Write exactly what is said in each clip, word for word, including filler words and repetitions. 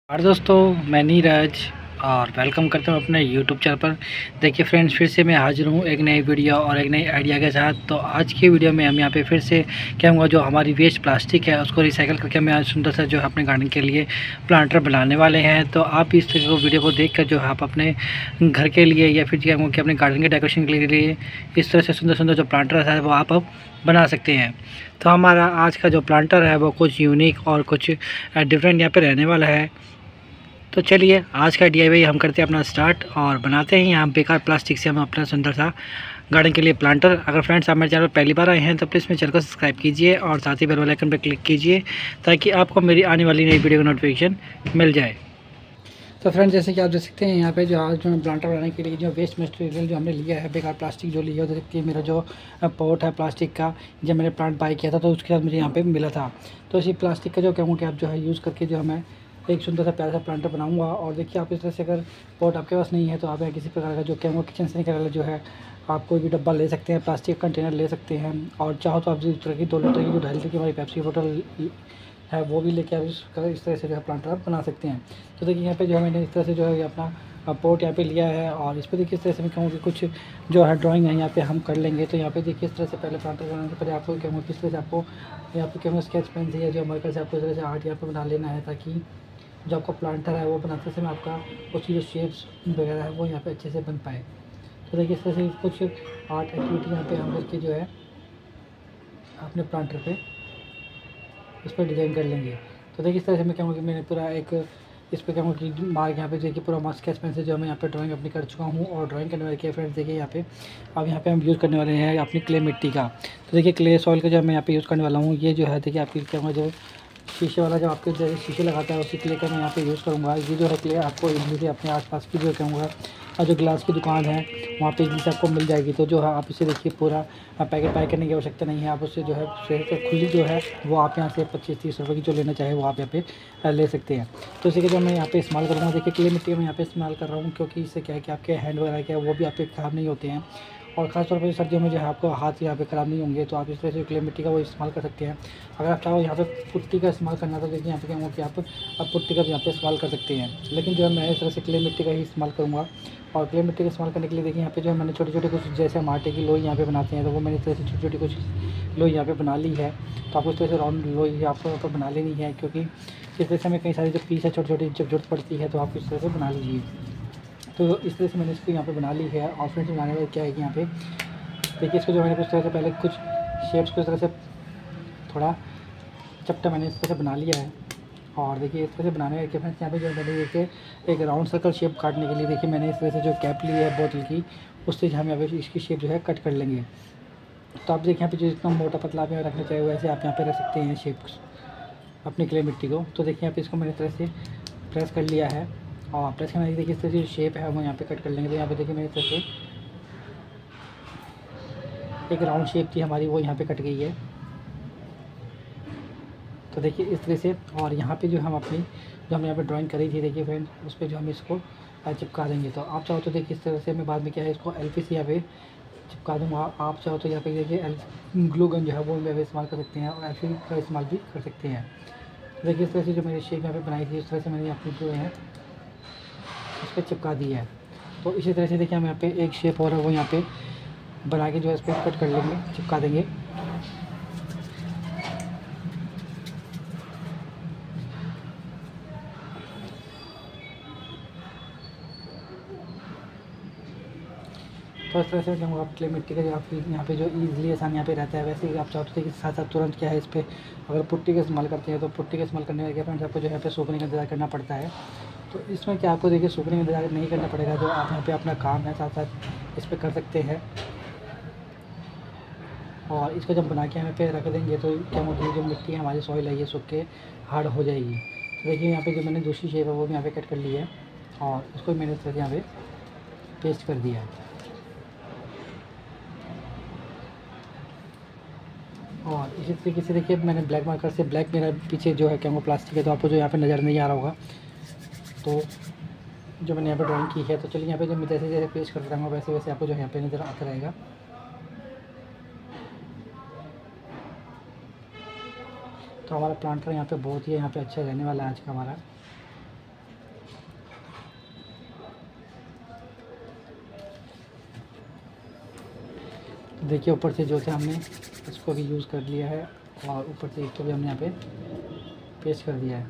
और दोस्तों, मैं नीरज और वेलकम करता हूँ अपने यूट्यूब चैनल पर। देखिए फ्रेंड्स, फिर से मैं हाजिर हूँ एक नई वीडियो और एक नई आइडिया के साथ। तो आज की वीडियो में हम यहाँ पे फिर से क्या हुआ, जो हमारी वेस्ट प्लास्टिक है उसको रिसाइकिल करके हम आज सुंदर सा जो है अपने गार्डन के लिए प्लांटर बनाने वाले हैं। तो आप इस तरह को वीडियो को देख कर जो है आप अपने घर के लिए या फिर क्या हुआ कि अपने गार्डन के डेकोरेशन के लिए इस तरह से सुंदर सुंदर जो प्लांटर है वो आप अब बना सकते हैं। तो हमारा आज का जो प्लांटर है वो कुछ यूनिक और कुछ डिफरेंट यहाँ पे रहने वाला है। तो चलिए आज का डीआईवाई हम करते हैं अपना स्टार्ट और बनाते हैं यहाँ बेकार प्लास्टिक से हम अपना सुंदर सा गार्डन के लिए प्लांटर। अगर फ्रेंड्स आप मेरे चैनल पर पहली बार आए हैं तो प्लीज़ मेरे चैनल को सब्सक्राइब कीजिए और साथ ही बेल वाले आइकन पर क्लिक कीजिए ताकि आपको मेरी आने वाली नई वीडियो का नोटिफिकेशन मिल जाए। तो फ्रेंड्स, जैसे कि आप देख सकते हैं यहाँ पे जो आज जो प्लांटर बनाने के लिए जो वेस्ट मटेरियल जो हमने लिया है, बेकार प्लास्टिक जो लिया है, देख सकते हैं मेरा जो पॉट है प्लास्टिक का, जब मैंने प्लांट बाय किया था तो उसके साथ मुझे यहाँ पे मिला था। तो इसी प्लास्टिक का जो कहूँ कि आप जो है यूज़ करके जो हमें एक सुंदर सा प्यारा सा प्लांटर बनाऊंगा। और देखिए आप इस तरह से अगर पॉट आपके पास नहीं है तो आप किसी प्रकार का जो कहूँगा किचन से निकल वाला जो है आप कोई भी डब्बा ले सकते हैं, प्लास्टिक कंटेनर ले सकते हैं। और चाहो तो आप इस तरह की दो लीटर की जो ढाई लीटर की हमारी पेप्सी बोतल है वो भी लेके आप इस इस तरह से जो है प्लांटर आप बना सकते हैं। तो देखिए यहाँ पे जो है मैंने इस तरह से जो है अपना पोट यहाँ पे लिया है और इस पर देखिए इस तरह से मैं कहूँ कि कुछ जो है ड्राइंग है यहाँ पे हम कर लेंगे। तो यहाँ पे देखिए इस तरह से पहले प्लांटर बनाने से पहले आपको कहूँगा किस तरह से आपको यहाँ पे कहूँगा स्केच पेन से या जो हमारे पास आपको इस तरह से आर्ट यहाँ पे बना लेना है, ताकि जो आपका प्लांटर है वो बनाते समय आपका उसकी जो शेप्स वगैरह है वो यहाँ पे अच्छे से बन पाए। तो देखिए इस तरह से कुछ आर्ट एक्टिविटी यहाँ पे हम करके जो है अपने प्लांटर पे इस पर डिज़ाइन कर लेंगे। तो देखिए इस तरह से मैं कहूँगा कि मैंने पूरा एक इस पर कहूँगा कि मार्क यहाँ पे देखिए पूरा मार्क स्केच पेन से जो मैं यहाँ पे ड्राइंग अपनी कर चुका हूँ। और ड्राइंग करने वाले के फ्रेंड्स देखिए यहाँ पे अब यहाँ पे हम यूज़ करने वाले हैं अपनी क्ले मिट्टी का। तो देखिए क्ले सॉइल का जो मैं यहाँ पे यूज़ करने वाला हूँ, ये जो है देखिए आपकी कहूँगा जो शीशे वाला जो आपके जैसे शीशे लगाता है उसी क्ले का मैं यहाँ पे यूज़ करूँगा। ये जो है क्ले आपको इजली से अपने आसपास की जो कहूँगा और जो ग्लास की दुकान है वहाँ पे इजली से आपको मिल जाएगी। तो जो है आप इसे देखिए पूरा पैकेट पैक करने की आवश्यकता नहीं है, आप उससे जो है खुली जो है वो आप यहाँ से पच्चीस तीस रुपये की जो लेना चाहे वो आप यहाँ पे ले सकते हैं। तो इसी के जो मैं यहाँ पे इस्तेमाल करूँगा, देखिए क्ले मिट्टी मैं यहाँ पे इस्तेमाल कर रहा हूँ क्योंकि इससे क्या है कि आपके हैंड वगैरह क्या है वो भी आपके ख़राब नहीं होते हैं। और ख़ासतौर पर सर्दियों में जो है आपको हाथ यहाँ पे ख़राब नहीं होंगे। तो आप इस तरह से क्ले मिट्टी का वो इस्तेमाल कर सकते हैं। अगर आप चाहो यहाँ पे पुट्टी का इस्तेमाल करना तो देखिए यहाँ पे क्या होगा कि आप अब पुट्टी का भी यहाँ पे इस्तेमाल कर सकते हैं, लेकिन जो है मैं इस तरह से क्ले मिट्टी का ही इस्तेमाल करूँगा। और क्ले मिट्टी का इस्तेमाल करने के लिए देखिए यहाँ पे जो है मैंने छोटे छोटे कुछ जैसे हम आटे की लोई यहाँ पे बनाते हैं तो वो मैंने इस तरह से छोटी छोटी कुछ लोई यहाँ पे बना ली है। तो आपको इस तरह से राउंड लोई आपको यहाँ पर बना लेनी है, क्योंकि इस तरह से हमें कई सारी जो पीस है छोटी छोटी जब जरूरत पड़ती है तो आप इस तरह से बना लीजिए। तो इस तरह से मैंने इसको यहाँ पे बना ली है। और फ्रेंड्स बनाने वाले क्या है कि यहाँ पे देखिए इसको जो मैंने कुछ तरह से पहले कुछ शेप्स को इस तरह से थोड़ा चपटा मैंने इस तरह से बना लिया है। और देखिए इस तरह से बनाने के फ्रेंड्स यहाँ पे जो मैंने देखिए एक राउंड सर्कल शेप काटने के लिए देखिए मैंने इस तरह से जो कैप ली है बोतल की उससे हम यहाँ पे इसकी शेप जो है कट कर लेंगे। तो आप देखिए यहाँ पे जो जितना मोटा पतला आप यहाँ रखना चाहिए वैसे आप यहाँ पे रख सकते हैं शेप्स अपनी क्ले मिट्टी को। तो देखिए यहाँ पे इसको मैंने इस तरह से प्रेस कर लिया है और प्रेस करने देखिए इस तरह से जो शेप है वो यहाँ पे कट कर लेंगे। तो यहाँ पे देखिए मैंने इस तरह से एक राउंड शेप थी हमारी वो यहाँ पे कट गई है। तो देखिए इस तरह से। और यहाँ पे जो हम अपनी जो हमने यहाँ पे ड्राइंग करी थी देखिए फ्रेंड उस पर जो हम इसको चिपका देंगे। तो आप चाहो तो देखिए इस तरह से मैं बाद में क्या है इसको एल पी सी यहाँ पे चिपका दूँगा। आप चाहो तो यहाँ पे देखिए एल ग्लू गन जो है वो भी इस्तेमाल कर सकते हैं और एल पी का इस्तेमाल भी कर सकते हैं। तो देखिए इस तरह से जो मैंने शेप यहाँ पे बनाई थी उस तरह से मैंने अपनी जो है उस पर चिपका दी है। तो इसी तरह से देखिए हम यहाँ पे एक शेप और है वो यहाँ पे बना के जो है इस पर कट कर लेंगे, चिपका देंगे। तो इस तरह से कहूँगा आप क्ले मिट्टी का जो आप यहाँ पे जो ईजिली आसान यहाँ पे रहता है वैसे ही आप चाहते हैं कि साथ साथ तुरंत क्या है इस पर अगर पुट्टी का इस्तेमाल करते हैं तो पुट्टी का इस्तेमाल करने के फ्रेंड्स आपको जो यहाँ पे सूखने का इंतजार करना पड़ता है। तो इसमें क्या आपको देखिए सूखने का इंतजार नहीं करना पड़ेगा, जो आप यहाँ पे अपना काम है साथ साथ इस पर कर सकते हैं। और इसको जब बना के यहाँ पे रख देंगे तो क्या होगी जो मिट्टी है हमारी सॉइल है ये सूख के हार्ड हो जाएगी। तो देखिए यहाँ पे जो मैंने दूसरी शेप है वो भी यहाँ पे कट कर ली है और इसको मैंने इस तरह से यहाँ पे पेस्ट कर दिया है। और इसी तरीके से देखिए मैंने ब्लैक मार्कर से ब्लैक मेरा पीछे जो है क्या वो प्लास्टिक है तो आपको जो यहाँ पे नज़र नहीं आ रहा होगा तो जो मैंने यहाँ पे ड्राइंग की है। तो चलिए यहाँ पे जो मैं जैसे जैसे पेस्ट करता रहूँगा वैसे वैसे आपको जो यहाँ पे नज़र आता रहेगा। तो हमारा प्लांटर यहाँ पे बहुत ही यहाँ पे अच्छा रहने वाला है आज का हमारा। देखिए ऊपर से जो थे हमने इसको भी यूज़ कर लिया है और ऊपर से इसको भी हमने यहाँ पे पेस्ट कर दिया है।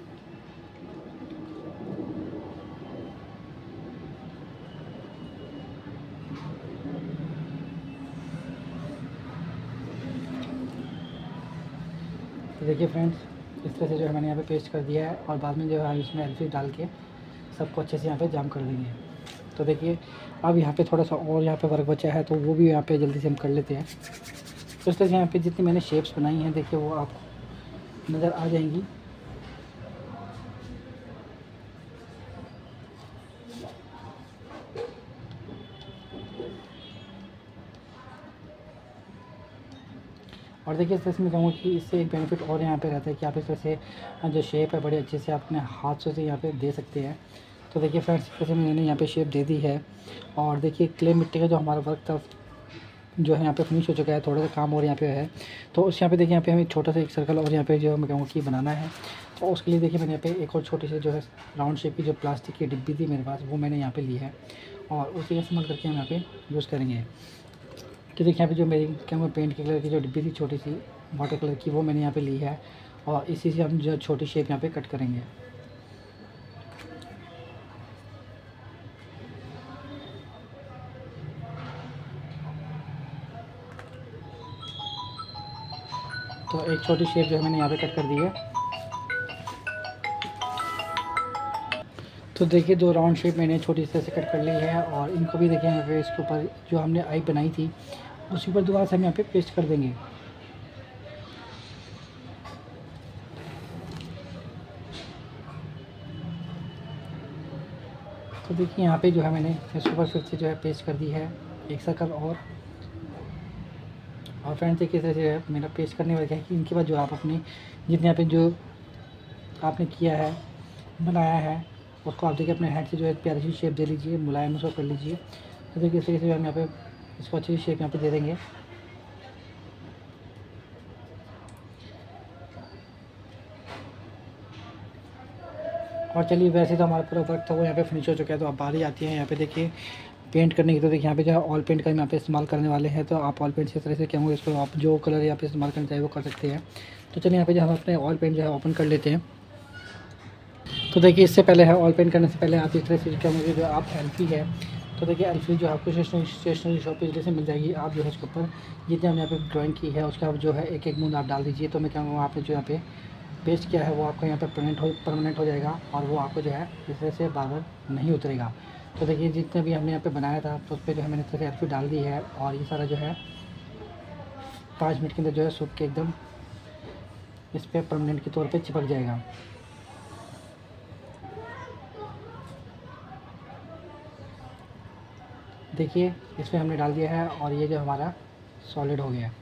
तो देखिए फ्रेंड्स, इस तरह से जो है मैंने यहाँ पे पेस्ट कर दिया है और बाद में जो है इसमें एल्फी डाल के सबको अच्छे से यहाँ पे जाम कर देंगे। तो देखिए अब यहाँ पे थोड़ा सा और यहाँ पे वर्क बचा है तो वो भी यहाँ पे जल्दी से हम कर लेते हैं। तो इस तरह से यहाँ पे जितनी मैंने शेप्स बनाई हैं देखिए वो आपको नज़र आ जाएंगी। और देखिए इस तरह से मैं कहूँगा कि इससे एक बेनिफिट और यहाँ पे रहता है कि आप इस तरह से जो शेप है बड़े अच्छे से आप अपने हाथों से यहाँ पे दे सकते हैं। तो देखिए फ्रेंड्स, इस तरह से मैंने यहाँ पे शेप दे दी है। और देखिए क्ले मिट्टी का जो हमारा वर्क था जो है यहाँ पे फिनिश हो चुका है, थोड़ा सा काम और यहाँ पे है। तो उस यहाँ पे देखिए यहाँ पे हमें छोटा सा एक सर्कल और यहाँ पे जो मैं कहूँगा कि बनाना है। तो उसके लिए देखिए मैंने यहाँ पे एक और छोटी सी जो है राउंड शेप की जो प्लास्टिक की डिब्बी थी मेरे पास, वो मैंने यहाँ पे ली है और उसी का इस्तेमाल करके हम यहाँ पे यूज़ करेंगे। तो देखिए यहाँ पे जो मेरी क्या पेंट के कलर की जो डिब्बी थी छोटी सी वाटर कलर की, वो मैंने यहाँ पे ली है और इसी से हम जो छोटी शेप यहाँ पे कट करेंगे। तो एक छोटी शेप जो है मैंने यहाँ पे कट कर दी है। तो देखिए दो राउंड शेप मैंने छोटी तरह से कट कर ली है और इनको भी देखिए यहाँ पे इसके ऊपर जो हमने आई बनाई थी उसी पर दोबारा से हम यहाँ पे पेस्ट कर देंगे। तो देखिए यहाँ पे जो है मैंने इसके ऊपर फिर से जो है पेस्ट कर दी है एक सर्कल और और फ्रेंड्स देखिए तरह से मेरा पेस्ट करने वाला है कि इनके बाद जो आप अपनी जितने यहाँ पे जो आपने किया है बनाया है उसको आप देखिए अपने हैंड से जो है प्यारी सी शेप दे लीजिए, मुलायम उसको कर लीजिए। तो देखिए इस तरीके से हम यहाँ पे इसको अच्छी सी शेप यहाँ पे दे देंगे। और चलिए वैसे तो हमारा पूरा वर्क था वो यहाँ पे फिनिश हो चुका है। तो अब बारी आती है यहाँ पे देखिए पेंट करने की। तो देखिए यहाँ पे जो है ऑयल पेंट का हम यहाँ पे इस्तेमाल करने वाले हैं। तो आप ऑयल पेंट से इस तरह से क्या होंगे इसको आप जो कलर यहाँ पे इस्तेमाल करना चाहिए वो कर सकते हैं। तो चलिए यहाँ पे जो हम अपने ऑयल पेंट जो है ओपन कर लेते हैं। तो देखिए इससे पहले है ऑयल पेंट करने से पहले आप इस तरह से क्या होंगे जो आप एल्फी है तो देखिए एल्फी जो आपको स्टेशनरी स्टेशनरी शॉप पे जैसे मिल जाएगी। आप जो है उसके ऊपर जितने हमने यहाँ पे ड्राइंग की है उसका आप जो है एक एक बूंद आप डाल दीजिए। तो मैं क्या कहूँगा आपने जो यहाँ पे पेस्ट किया है वो आपको यहाँ पे परमानेंट हो परमानेंट हो जाएगा और वो आपको जो है इस तरह से बार बार नहीं उतरेगा। तो देखिए जितने भी हमने यहाँ पे बनाया था तो उस पर जो है मैंने इस तरह से एल्फी डाल दी है और ये सारा जो है पाँच मिनट के अंदर जो है सूख के एकदम इस पर परमानेंट के तौर पर चिपक जाएगा। देखिए इसमें हमने डाल दिया है और ये जो हमारा सॉलिड हो गया।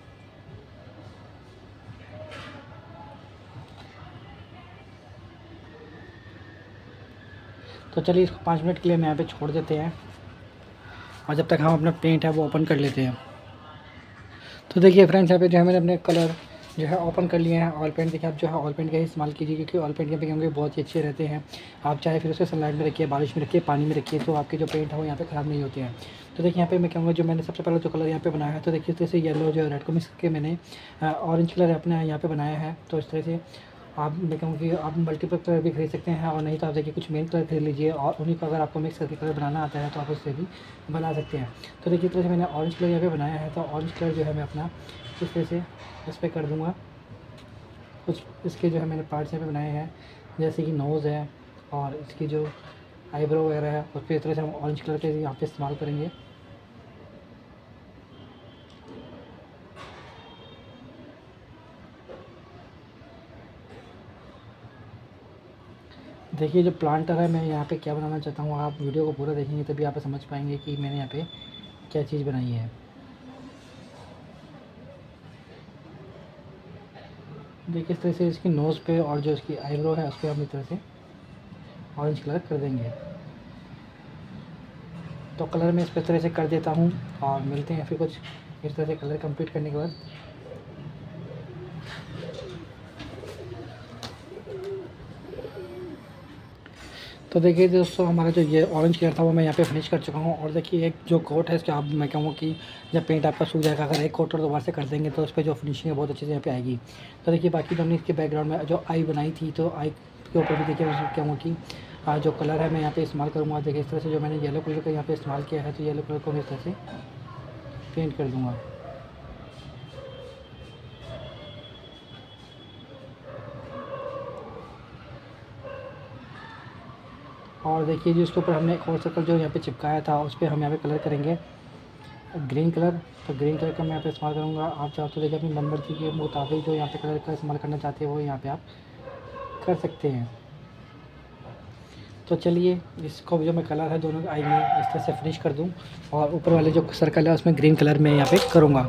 तो चलिए इसको पाँच मिनट के लिए हम यहाँ पे छोड़ देते हैं और जब तक हम अपना पेंट है वो ओपन कर लेते हैं। तो देखिए फ्रेंड्स यहाँ पे जो है मैंने अपने कलर जो है ओपन कर लिए हैं। ऑयल पेंट देखिए आप जो है ऑयल पेंट का ही इस्तेमाल कीजिए क्योंकि ऑयल पेंट के पे होंगे बहुत ही अच्छे रहते हैं। आप चाहे फिर उसे सनलाइट में रखिए, बारिश में रखिए, पानी में रखिए तो आपके जो पेंट है वो यहाँ पे ख़राब नहीं होते हैं। तो देखिए यहाँ पे मैं कहूँगा जो मैंने सबसे पहले जो कलर यहाँ पे बनाया है तो देखिए इस तरह से येलो जो रेड को मिक्स करके मैंने ऑरेंज कलर अपने यहाँ पे बनाया है। तो इस तरह से आप मैं कहूँ कि आप मल्टीपल कलर भी खरीद सकते हैं और नहीं तो आप देखिए कुछ मेन कलर खरीद लीजिए और उन्हीं को अगर आपको मिक्स करके कलर बनाना आता है तो आप उससे भी बना सकते हैं। तो देखिए इस तरह से मैंने ऑरेंज कलर यहाँ पे बनाया है। तो ऑरेंज कलर जो है मैं अपना इस तरह से इस पर कर दूँगा। कुछ इसके जो है मैंने पार्ट्स यहाँ पे बनाए हैं जैसे कि नोज़ है और इसकी जो आईब्रो वगैरह है उस पर इस तरह से हम ऑरेंज कलर के यहाँ पे इस्तेमाल करेंगे। देखिए जो प्लांटर है मैं यहाँ पे क्या बनाना चाहता हूँ, आप वीडियो को पूरा देखेंगे तभी आप समझ पाएंगे कि मैंने यहाँ पे क्या चीज़ बनाई है। देखिए इस तरह से इसकी नोज़ पे और जो इसकी आईब्रो है उस पर हम इस तरह से ऑरेंज कलर कर देंगे। तो कलर मैं इस पर तरह से कर देता हूँ और मिलते हैं फिर कुछ इस तरह से कलर कंप्लीट करने के बाद। तो देखिए दोस्तों, हमारा जो ये ऑरेंज कलर था वो मैं यहाँ पे फिनिश कर चुका हूँ। और देखिए एक जो कोट है इसके, आप मैं कहूँगा कि जब पेंट आपका सूख जाएगा, अगर एक कोट और दोबारा से कर देंगे तो उस पर जो फिनिशिंग है बहुत अच्छे से यहाँ पे आएगी। तो देखिए बाकी तो हमने इसके बैकग्राउंड में जो आई बनाई थी, तो आई के ऊपर भी देखिए मैं कहूँगा कि आ, जो कलर है मैं यहाँ पे इस्तेमाल करूँगा। देखिए इस तरह से जो मैंने येलो कलर का यहाँ पे इस्तेमाल किया है, तो येलो कलर को मैं इस तरह से पेंट कर दूँगा। और देखिए जो इसके ऊपर हमने एक और सर्कल जो यहाँ पे चिपकाया था, उस पर हम यहाँ पे कलर करेंगे ग्रीन कलर। तो ग्रीन कलर का मैं यहाँ पे इस्तेमाल करूँगा। आप चाहो तो देखिए अपनी मनमर्जी के मुताबिक जो यहाँ पे कलर का इस्तेमाल करना चाहते हैं वो यहाँ पे आप कर सकते हैं। तो चलिए इसको जो मैं कलर है दोनों आई में इस तरह से फिनिश कर दूँ, और ऊपर वाले जो सर्कल है उसमें ग्रीन कलर में यहाँ पे करूँगा।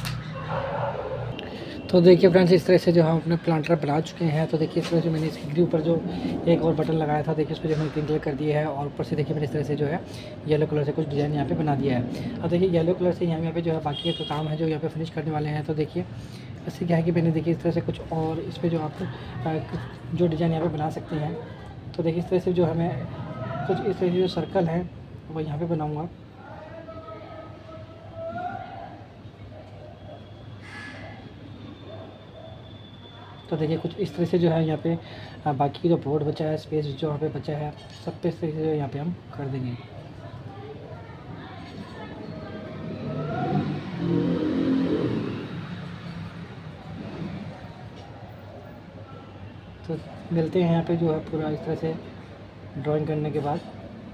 तो देखिए फ्रेंड्स, इस तरह से जो हम अपने प्लांटर बना चुके हैं। तो देखिए इस तरह से मैंने इसके ऊपर जो एक और बटन लगाया था, देखिए उस पर जो मैंने ग्रीन कलर कर दिया है, और ऊपर से देखिए मैंने इस तरह से जो है येलो कलर से कुछ डिज़ाइन यहाँ पे बना दिया है। अब देखिए येलो कलर से यहाँ यहाँ पे जो है बाकी का काम है जो यहाँ पे फिनिश करने वाले हैं। तो देखिए इससे क्या है कि मैंने देखिए इस तरह से कुछ और इस पर जो आप जो डिज़ाइन यहाँ पर बना सकते हैं। तो देखिए इस तरह से जो हमें कुछ इस तरह से जो सर्कल है वो यहाँ पर बनाऊँगा। तो देखिए कुछ इस तरह से जो है यहाँ पे बाकी जो बोर्ड बचा है, स्पेस जो यहाँ पे बचा है, सब पे इस तरह से यहाँ पे हम कर देंगे। तो मिलते हैं यहाँ पे जो है पूरा इस तरह से ड्राइंग करने के बाद।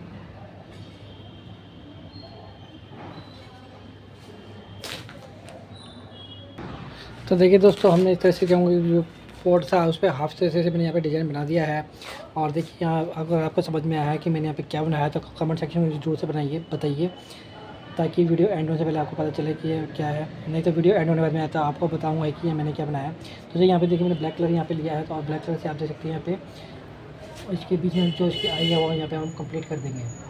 तो देखिए दोस्तों, हमने इस तरह से कहूँगा जो पोर्ट था उस पर हाफ से से मैंने यहाँ पे डिज़ाइन बना दिया है। और देखिए यहाँ अगर आपको समझ में आया है कि मैंने यहाँ पे क्या बनाया है, तो कमेंट सेक्शन में जरूर से बनाइए बताइए, ताकि वीडियो एंड होने से पहले आपको पता चले कि ये क्या है। नहीं तो वीडियो एंड होने के बाद मैं आता आपको बताऊँगा कि ये मैंने क्या बनाया। तो यहाँ पे देखिए मैंने ब्लैक कलर यहाँ पे लिया है, तो और ब्लैक कलर से आप देख सकते हैं यहाँ पे इसके बीच में जो इसकी आई है वो यहाँ पर हम कम्प्लीट कर देंगे।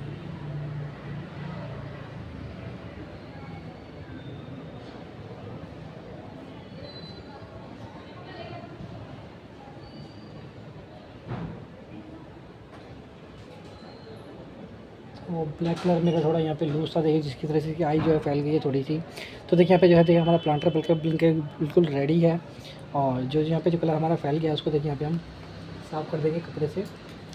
वो ब्लैक कलर मेरा थोड़ा यहाँ पे लूज था, देखिए जिसकी तरह से कि आई जो है फैल गई है थोड़ी सी। तो देखिए यहाँ पे जो है देखिए हमारा प्लांटर बिल्कुल बिल्कुल बिल्कुल रेडी है। और जो यहाँ पे जो कलर हमारा फैल गया उसको देखिए यहाँ पे हम साफ़ कर देंगे कपड़े से।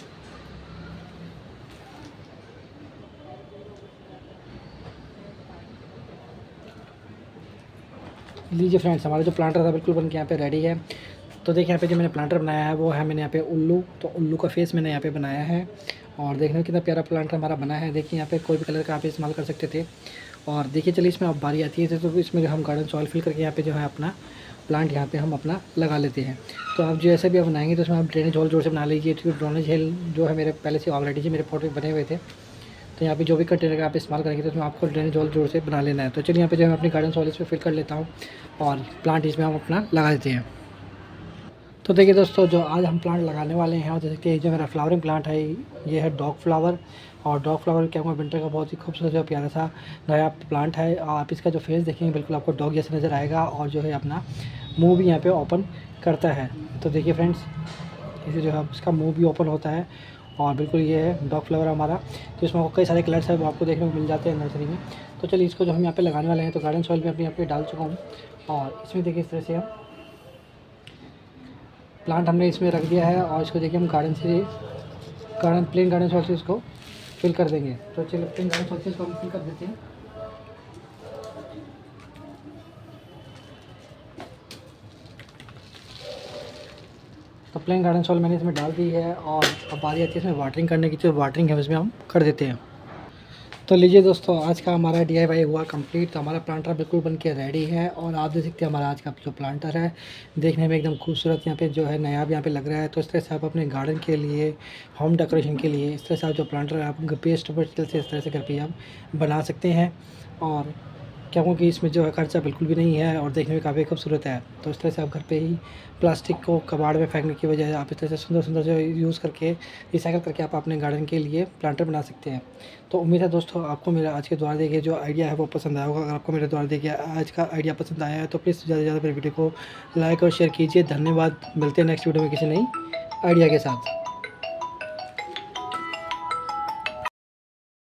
लीजिए फ्रेंड्स, हमारा जो प्लांटर था बिल्कुल बन के यहाँ पे रेडी है। तो देखिए यहाँ पे जो मैंने प्लांटर बनाया है वो है मैंने यहाँ पे उल्लू, तो उल्लू का फेस मैंने यहाँ पे बनाया है। और देखने में कितना प्यारा प्लांटर हमारा बना है। देखिए यहाँ पे कोई भी कलर का आप इस्तेमाल कर सकते थे। और देखिए चलिए इसमें अब बारी आती है, तो इसमें जो हम गार्डन सॉइल फिल करके यहाँ पे जो है अपना प्लांट यहाँ पे हम अपना लगा लेते हैं। तो आप जैसे भी आप बनाएंगे तो उसमें आप ड्रेनेज होल जोर से बना लीजिए, क्योंकि ड्रेनेज होल जो है मेरे पहले से ऑलरेडी जी मेरे फोटो बने हुए थे। तो यहाँ पे जो भी कंटेनर का आप इस्तेमाल करेंगे तो उसमें आपको ड्रेनेज होल जोर से बना लेना है। तो चलिए यहाँ पे जो है अपनी गार्डन सॉइल इसमें फिल कर लेता हूँ और प्लांट इसमें हम अपना लगा देते हैं। तो देखिए दोस्तों, जो आज हम प्लांट लगाने वाले हैं और जैसे कि जो मेरा फ्लावरिंग प्लांट है ये है डॉग फ्लावर। और डॉग फ्लावर क्या हुआ, विंटर का बहुत ही खूबसूरत जो प्यारा सा नया प्लांट है। आप इसका जो फेस देखेंगे बिल्कुल आपको डॉग जैसे नज़र आएगा, और जो है अपना मुंह भी यहाँ पे ओपन करता है। तो देखिए फ्रेंड्स, इसे जो है इसका मुंह भी ओपन होता है, और बिल्कुल ये है डॉग फ्लावर हमारा। तो इसमें कई सारे कलर्स है वो आपको देखने को मिल जाते हैं नर्सरी में। तो चलिए इसको जो हम यहाँ पे लगाने वाले हैं, तो गार्डन सॉइल में अपने यहाँ पे डाल चुका हूँ। और इसमें देखिए इस तरह से हम प्लांट हमने इसमें रख दिया है, और इसको देखिए हम गार्डन से गार्डन प्लेन गार्डन सॉइल से इसको फिल कर देंगे। तो चलिए प्लेन गार्डन सॉइल से इसको हम फिल कर देते हैं। तो प्लेन गार्डन सॉइल मैंने इसमें डाल दी है, और अब बारी आती है इसमें वाटरिंग करने की। जो वाटरिंग है उसमें हम कर देते हैं। तो लीजिए दोस्तों, आज का हमारा डी आई वाई हुआ कंप्लीट। तो हमारा प्लांटर बिल्कुल बन के रेडी है, और आप देख सकते हैं हमारा आज का जो प्लांटर है देखने में एकदम खूबसूरत यहाँ पे जो है नया भी यहाँ पे लग रहा है। तो इस तरह से आप अपने गार्डन के लिए, होम डेकोरेशन के लिए इस तरह से आप जो प्लांटर है आप पेस्ट मटेरियल से इस तरह से घर पे आप बना सकते हैं। और क्या कहूँ कि इसमें जो है खर्चा बिल्कुल भी नहीं है, और देखने में काफ़ी खूबसूरत है। तो इस तरह से आप घर पे ही प्लास्टिक को कबाड़ में फेंकने की बजाय आप इस तरह से सुंदर सुंदर जो यूज़ करके रिसाइकिल करके आप अपने गार्डन के लिए प्लांटर बना सकते हैं। तो उम्मीद है दोस्तों आपको मेरा आज के द्वारा देखिए जो आइडिया है वो पसंद आया होगा। अगर आपको मेरे द्वारा देखिए आज का आइडिया पसंद आया है तो प्लीज़ ज़्यादा से ज़्यादा मेरे वीडियो को लाइक और शेयर कीजिए। धन्यवाद। मिलते हैं नेक्स्ट वीडियो में किसी नई आइडिया के साथ।